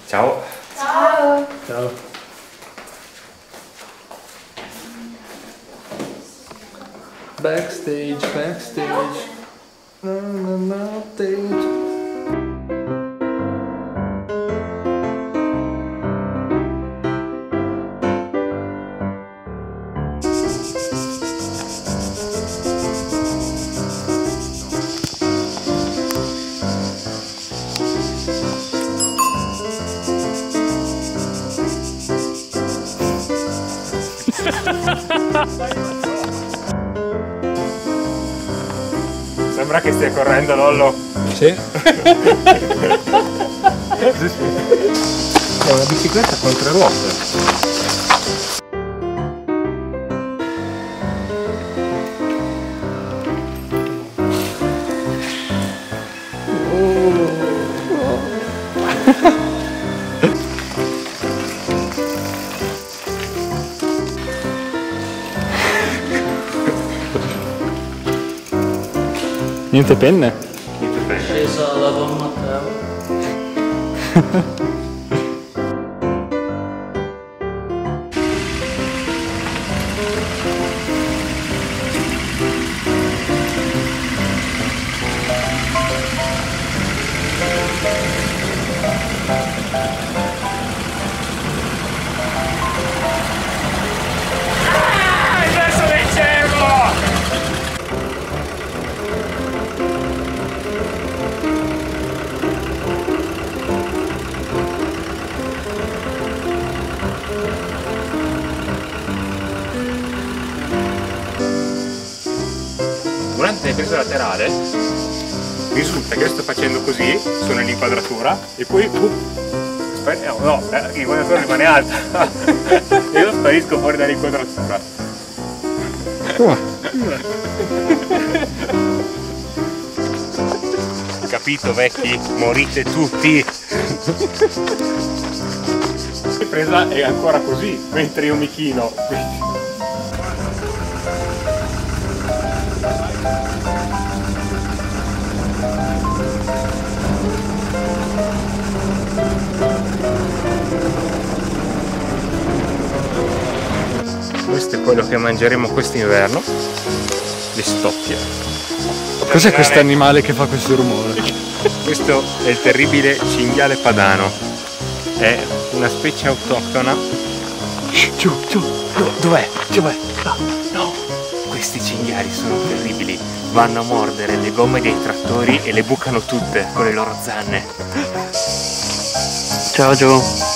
Ciao. Ciao. Ciao. Backstage, backstage. Stage. Sembra che stia correndo, Lollo. Sì. È una bicicletta con 3 ruote. Niente penne? Niente bene. Scesa da Don Matteo. Adesso vincevo! Durante il peso laterale risulta che io sto facendo così, sono in inquadratura e poi l'inquadratura rimane alta e io sparisco fuori dall'inquadratura. Capito vecchi? Morite tutti! La presa è ancora così, mentre io mi chino. Questo è quello che mangeremo quest'inverno, le stoppie. Cos'è questo animale che fa questo rumore? Questo è il terribile cinghiale padano, è una specie autoctona. Giù. Dov'è? No, questi cinghiali sono terribili, vanno a mordere le gomme dei trattori e le bucano tutte con le loro zanne. Ciao Gio.